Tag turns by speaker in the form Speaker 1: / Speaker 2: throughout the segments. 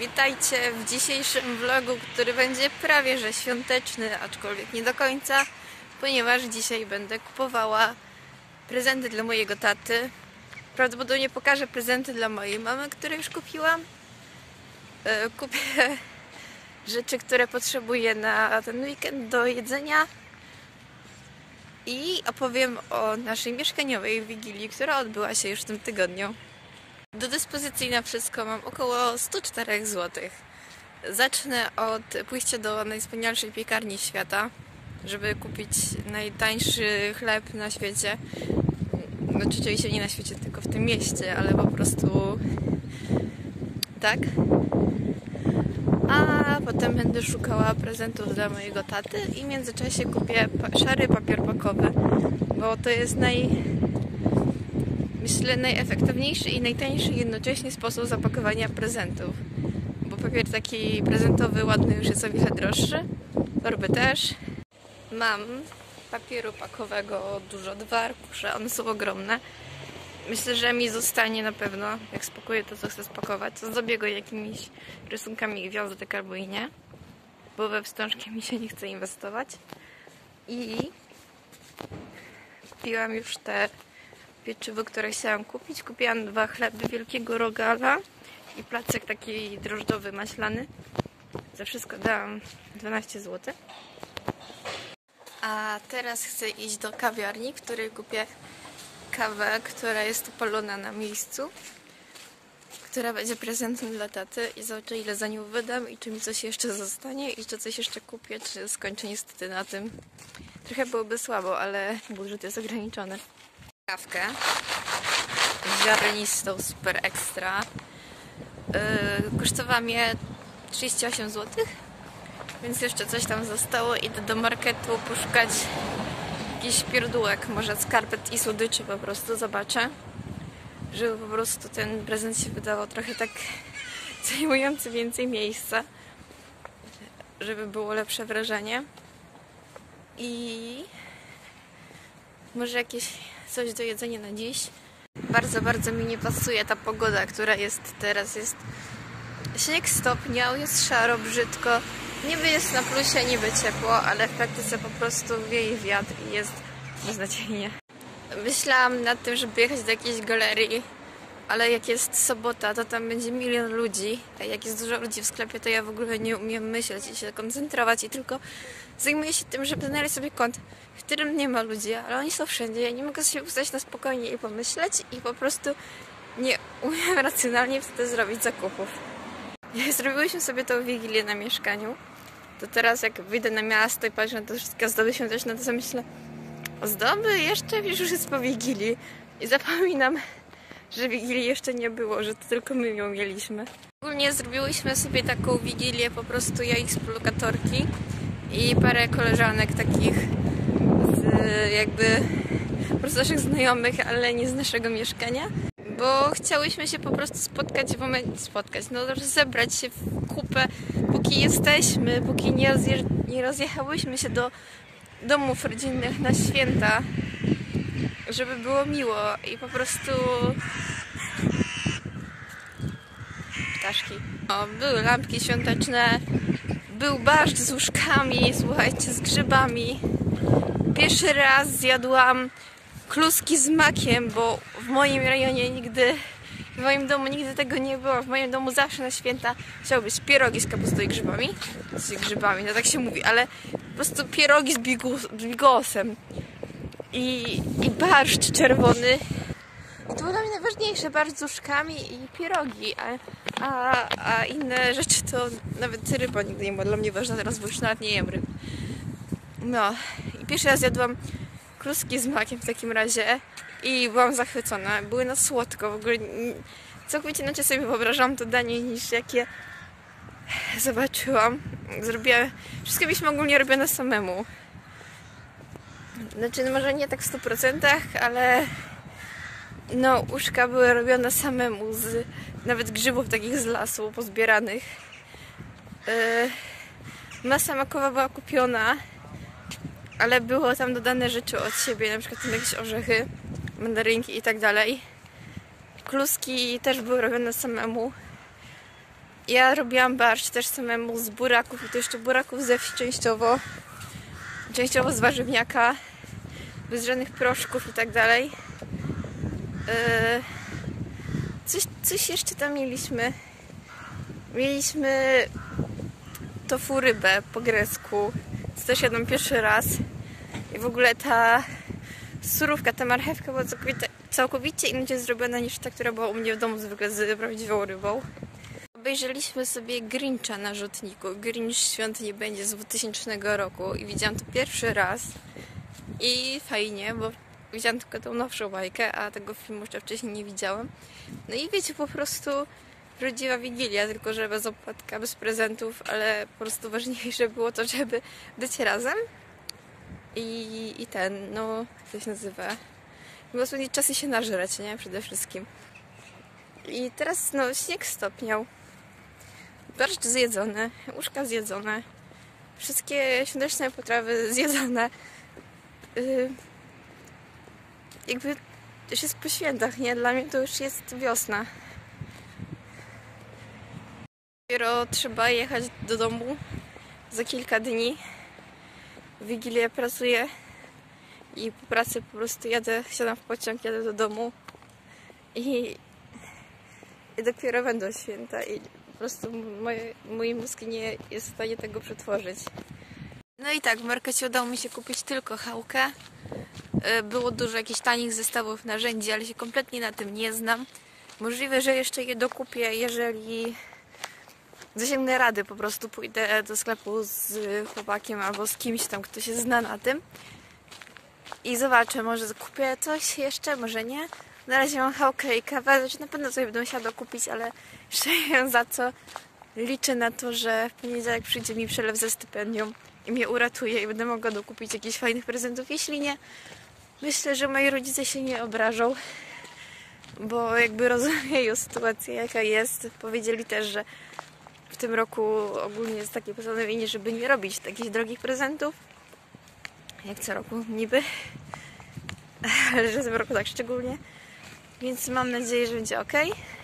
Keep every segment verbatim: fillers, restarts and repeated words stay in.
Speaker 1: Witajcie w dzisiejszym vlogu, który będzie prawie że świąteczny, aczkolwiek nie do końca, ponieważ dzisiaj będę kupowała prezenty dla mojego taty. Prawdopodobnie pokażę prezenty dla mojej mamy, które już kupiłam. Kupię rzeczy, które potrzebuję na ten weekend do jedzenia i opowiem o naszej mieszkaniowej wigilii, która odbyła się już w tym tygodniu. Do dyspozycji na wszystko mam około sto cztery złote. Zacznę od pójścia do najwspanialszej piekarni świata, żeby kupić najtańszy chleb na świecie. Znaczy, oczywiście nie na świecie, tylko w tym mieście, ale po prostu tak. A potem będę szukała prezentów dla mojego taty i w międzyczasie kupię szary papier pakowy, bo to jest naj... myślę najefektywniejszy i najtańszy jednocześnie sposób zapakowania prezentów. Bo papier taki prezentowy, ładny już jest o wiele droższy. Torby też. Mam papieru pakowego dużo, dwa arkusze, one są ogromne. Myślę, że mi zostanie na pewno, jak spakuję to, co chcę spakować. Zdobię go jakimiś rysunkami gwiazdek albo i nie, bo we wstążki mi się nie chce inwestować. I kupiłam już te pieczywo, które chciałam kupić. Kupiłam dwa chleby wielkiego rogala i placek taki drożdżowy, maślany. Za wszystko dałam dwanaście złotych. A teraz chcę iść do kawiarni, w której kupię kawę, która jest opalona na miejscu, która będzie prezentem dla taty i zobaczę, ile za nią wydam i czy mi coś jeszcze zostanie i czy coś jeszcze kupię, czy skończę niestety na tym. Trochę byłoby słabo, ale budżet jest ograniczony. Kawkę ziarnistą super ekstra yy, kosztowała mnie trzydzieści osiem złotych, więc jeszcze coś tam zostało. Idę do marketu poszukać jakiś pierdółek, może skarpet i słodyczy po prostu, zobaczę, żeby po prostu ten prezent się wydawał trochę tak zajmujący więcej miejsca, żeby było lepsze wrażenie. I może jakieś coś do jedzenia na dziś. Bardzo, bardzo mi nie pasuje ta pogoda, która jest teraz. Jest śnieg stopniał, jest szaro, brzydko. Niby jest na plusie, niby ciepło, ale w praktyce po prostu wieje wiatr i jest beznadziejnie. Myślałam nad tym, żeby jechać do jakiejś galerii, ale jak jest sobota, to tam będzie milion ludzi. A jak jest dużo ludzi w sklepie, to ja w ogóle nie umiem myśleć i się koncentrować i tylko zajmuję się tym, żeby znaleźć sobie kąt, w którym nie ma ludzi, ale oni są wszędzie. Ja nie mogę sobie ustać na spokojnie i pomyśleć i po prostu nie umiem racjonalnie wtedy zrobić zakupów. Zrobiłyśmy sobie tą wigilię na mieszkaniu, to teraz jak wyjdę na miasto i patrzę na te wszystkie ozdoby świąteczne, to sobie myślę, ozdoby jeszcze, już jest po wigilii i zapominam, że wigilii jeszcze nie było, że to tylko my ją mieliśmy. Ogólnie zrobiłyśmy sobie taką wigilię, po prostu ja i współlokatorki i parę koleżanek takich z jakby po prostu naszych znajomych, ale nie z naszego mieszkania, bo chciałyśmy się po prostu spotkać w momencie, spotkać, no zebrać się w kupę, póki jesteśmy, póki nie, rozje, nie rozjechałyśmy się do domów rodzinnych na święta, żeby było miło i po prostu ptaszki. O, były lampki świąteczne, był barszcz z łóżkami, słuchajcie, z grzybami. Pierwszy raz zjadłam kluski z makiem, bo w moim rejonie nigdy, w moim domu nigdy tego nie było. W moim domu zawsze na święta chciały być pierogi z kapustą i grzybami. Z grzybami, no tak się mówi, ale po prostu pierogi z, bigos, z bigosem. I, i barszcz czerwony. I to było dla mnie najważniejsze, barszcz z łóżkami i pierogi, a, a, a inne rzeczy to nawet ryba nigdy nie była dla mnie ważna, teraz bo już nawet nie jem ryb. No i pierwszy raz jadłam kluski z makiem w takim razie i byłam zachwycona, były na słodko, w ogóle całkowicie inaczej sobie wyobrażałam to danie niż jakie zobaczyłam. Zrobiłam, wszystko mieliśmy ogólnie robione samemu. Znaczy, no może nie tak w stu procentach, ale no, uszka były robione samemu, z nawet grzybów takich z lasu pozbieranych. Yy, masa makowa była kupiona, ale było tam dodane rzeczy od siebie, na przykład tam jakieś orzechy, mandarynki i tak dalej. Kluski też były robione samemu. Ja robiłam barszcz też samemu z buraków i to jeszcze buraków ze wsi częściowo. Częściowo z warzywniaka. Bez żadnych proszków i tak dalej. Coś, coś jeszcze tam mieliśmy. Mieliśmy tofu rybę po grecku. To też jadłam pierwszy raz. I w ogóle ta surówka, ta marchewka była całkowicie, całkowicie inaczej zrobiona niż ta, która była u mnie w domu zwykle z prawdziwą rybą. Obejrzeliśmy sobie Grincha na rzutniku. Grinch Świąt nie będzie z dwutysięcznego roku i widziałam to pierwszy raz. I fajnie, bo widziałam tylko tą nowszą bajkę, a tego filmu jeszcze wcześniej nie widziałam. No i wiecie, po prostu prawdziwa Wigilia, tylko że bez opłatka, bez prezentów, ale po prostu ważniejsze było to, żeby być razem. I, i ten, no, jak to się nazywa? Było spędzić czas i się nażreć, nie? Przede wszystkim. I teraz, no, śnieg stopniał. Barszcz zjedzony, łóżka zjedzone. Wszystkie świąteczne potrawy zjedzone. Yy, jakby już jest po świętach, nie? Dla mnie to już jest wiosna. Dopiero trzeba jechać do domu za kilka dni. W Wigilię pracuję i po pracy po prostu jadę, siadam w pociąg, jadę do domu i, i dopiero będą święta i po prostu moje, mój mózg nie jest w stanie tego przetworzyć. No i tak, w markecie udało mi się kupić tylko chałkę. Było dużo jakichś tanich zestawów narzędzi, ale się kompletnie na tym nie znam. Możliwe, że jeszcze je dokupię, jeżeli zasięgnę rady, po prostu pójdę do sklepu z chłopakiem albo z kimś tam, kto się zna na tym i zobaczę, może kupię coś jeszcze, może nie. Na razie mam chałkę i kawę, znaczy na pewno sobie będę musiała dokupić, ale jeszcze nie wiem za co. Liczę na to, że w poniedziałek przyjdzie mi przelew ze stypendium i mnie uratuje i będę mogła dokupić jakichś fajnych prezentów. Jeśli nie, myślę, że moi rodzice się nie obrażą, bo jakby rozumieją sytuację, jaka jest. Powiedzieli też, że w tym roku ogólnie jest takie postanowienie, żeby nie robić takich drogich prezentów. Jak co roku niby. Ale że w tym roku tak szczególnie. Więc mam nadzieję, że będzie ok.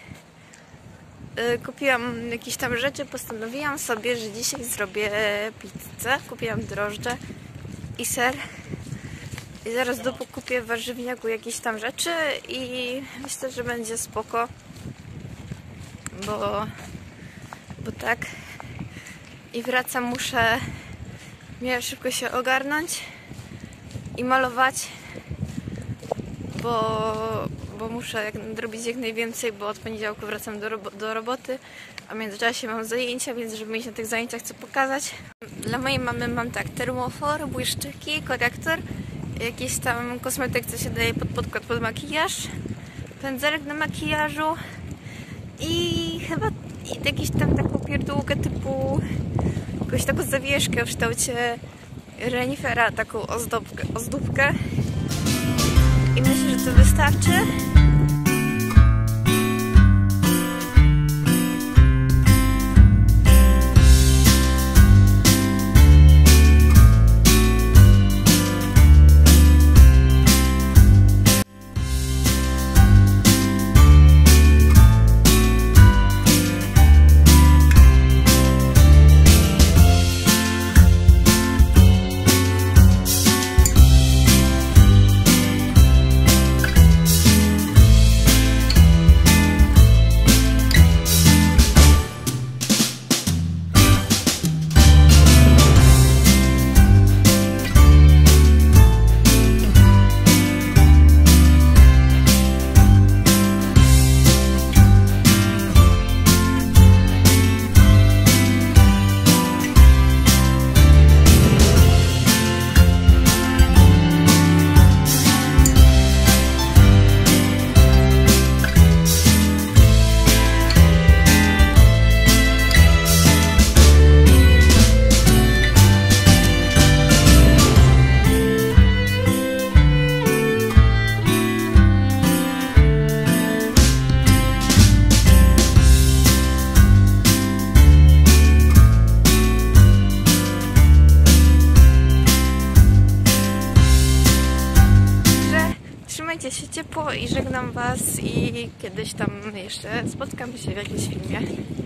Speaker 1: Kupiłam jakieś tam rzeczy. Postanowiłam sobie, że dzisiaj zrobię pizzę. Kupiłam drożdże i ser. I zaraz dokupię w warzywniaku jakieś tam rzeczy. I myślę, że będzie spoko. Bo... Bo tak. I wracam, muszę miałem szybko się ogarnąć i malować, bo, bo muszę jak, robić jak najwięcej, bo od poniedziałku wracam do, robo, do roboty, a w międzyczasie mam zajęcia, więc żeby mieć na tych zajęciach co pokazać. Dla mojej mamy mam tak, termofor, błyszczyki, korektor, jakiś tam kosmetyk, co się daje pod podkład pod makijaż, pędzelek do makijażu i chyba i jakieś tam taką pierdółkę typu jakąś taką zawieszkę w kształcie renifera, taką ozdobkę, ozdóbkę i myślę, że to wystarczy. Trzymajcie się ciepło i żegnam Was i kiedyś tam jeszcze spotkamy się w jakimś filmie.